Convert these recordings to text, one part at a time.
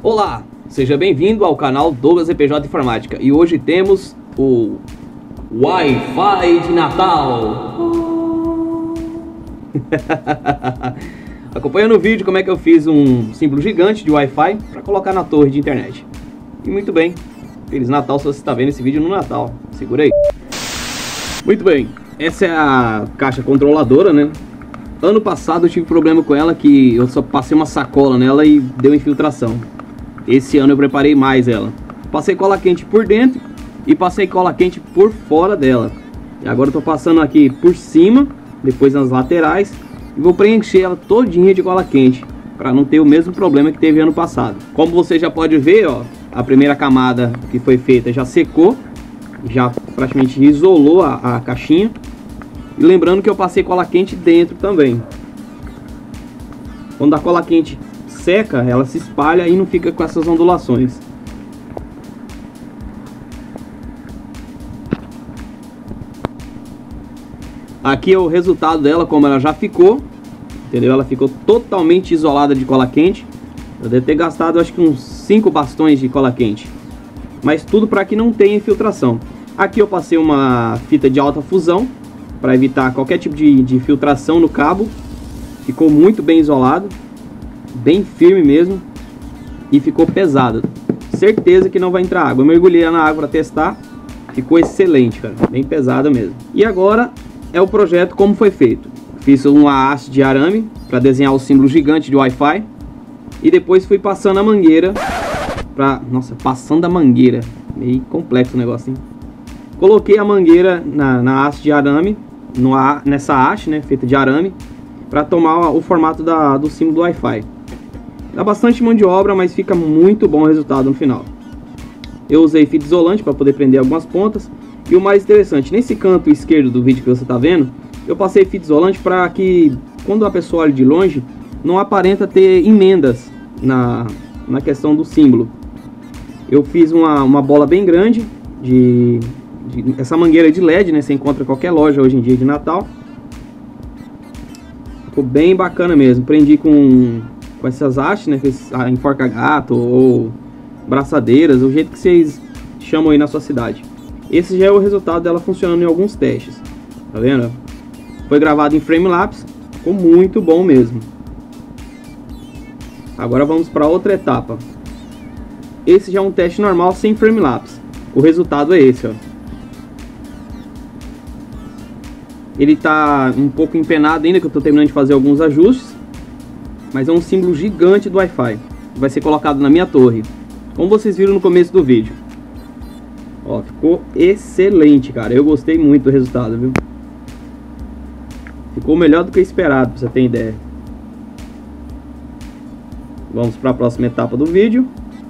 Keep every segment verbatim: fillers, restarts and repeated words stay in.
Olá, seja bem-vindo ao canal Douglas E P J Informática. E hoje temos o Wi-Fi de Natal. Acompanha no vídeo como é que eu fiz um símbolo gigante de Wi-Fi para colocar na torre de internet. E muito bem, Feliz Natal se você está vendo esse vídeo no Natal. Segura aí. Muito bem, essa é a caixa controladora, né? Ano passado eu tive problema com ela que eu só passei uma sacola nela e deu infiltração. Esse ano eu preparei mais ela. Passei cola quente por dentro e passei cola quente por fora dela. E agora eu tô passando aqui por cima, depois nas laterais, e vou preencher ela todinha de cola quente, para não ter o mesmo problema que teve ano passado. Como você já pode ver, ó, a primeira camada que foi feita já secou, já praticamente isolou a, a caixinha. E lembrando que eu passei cola quente dentro também. Quando a cola quente seca, ela se espalha e não fica com essas ondulações. Aqui é o resultado dela, como ela já ficou, entendeu? Ela ficou totalmente isolada de cola quente. Eu devo ter gastado acho que uns cinco bastões de cola quente, mas tudo para que não tenha infiltração. Aqui eu passei uma fita de alta fusão para evitar qualquer tipo de, de filtração no cabo. Ficou muito bem isolado, bem firme mesmo, e ficou pesado. Certeza que não vai entrar água. Eu mergulhei na água para testar, ficou excelente, cara, bem pesada mesmo. E agora é o projeto como foi feito. Fiz uma haste de arame para desenhar o símbolo gigante de Wi-Fi, e depois fui passando a mangueira para, nossa, passando a mangueira, meio complexo o negócio, hein? Coloquei a mangueira na, na haste de arame, no, nessa haste, né, feita de arame, para tomar o formato da, do símbolo do Wi-Fi. Dá bastante mão de obra, mas fica muito bom o resultado no final. Eu usei fita isolante para poder prender algumas pontas. E o mais interessante, nesse canto esquerdo do vídeo que você está vendo, eu passei fita isolante para que, quando a pessoa olha de longe, não aparenta ter emendas na, na questão do símbolo. Eu fiz uma, uma bola bem grande, de, de essa mangueira de L E D, né? Você encontra em qualquer loja hoje em dia de Natal. Ficou bem bacana mesmo. Prendi com, com essas hastes, né? Enforca-gato ou braçadeiras, o jeito que vocês chamam aí na sua cidade. Esse já é o resultado dela funcionando em alguns testes. Tá vendo? Foi gravado em frame-lapse. Ficou muito bom mesmo. Agora vamos para outra etapa. Esse já é um teste normal sem frame-lapse. O resultado é esse, ó. Ele tá um pouco empenado ainda, que eu tô terminando de fazer alguns ajustes. Mas é um símbolo gigante do Wi-Fi. Vai ser colocado na minha torre, como vocês viram no começo do vídeo. Ó, ficou excelente, cara. Eu gostei muito do resultado, viu? Ficou melhor do que esperado, pra você ter ideia. Vamos para a próxima etapa do vídeo.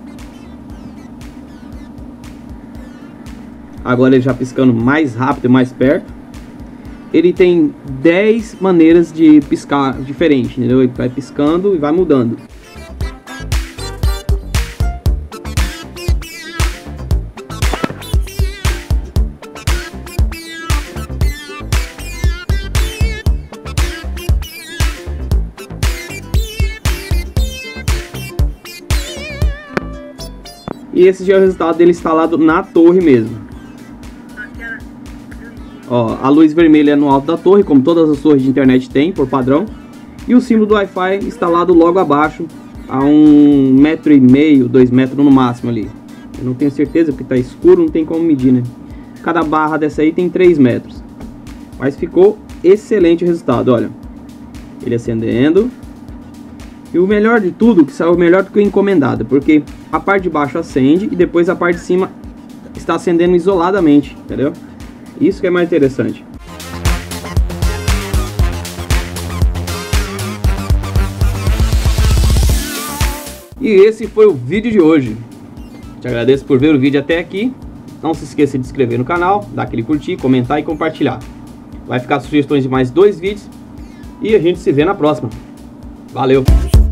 Agora ele já piscando mais rápido e mais perto. Ele tem dez maneiras de piscar diferente, entendeu? Ele vai piscando e vai mudando. E esse já é o resultado dele instalado na torre mesmo. Ó, a luz vermelha é no alto da torre, como todas as torres de internet tem, por padrão. E o símbolo do Wi-Fi instalado logo abaixo, a um metro e meio, dois metros no máximo ali. Eu não tenho certeza porque tá escuro, não tem como medir, né? Cada barra dessa aí tem três metros. Mas ficou excelente o resultado, olha. Ele acendendo. E o melhor de tudo, que saiu melhor do que o encomendado, porque a parte de baixo acende e depois a parte de cima está acendendo isoladamente, entendeu? Isso que é mais interessante. E esse foi o vídeo de hoje. Te agradeço por ver o vídeo até aqui. Não se esqueça de se inscrever no canal, dar aquele curtir, comentar e compartilhar. Vai ficar sugestões de mais dois vídeos e a gente se vê na próxima. Valeu!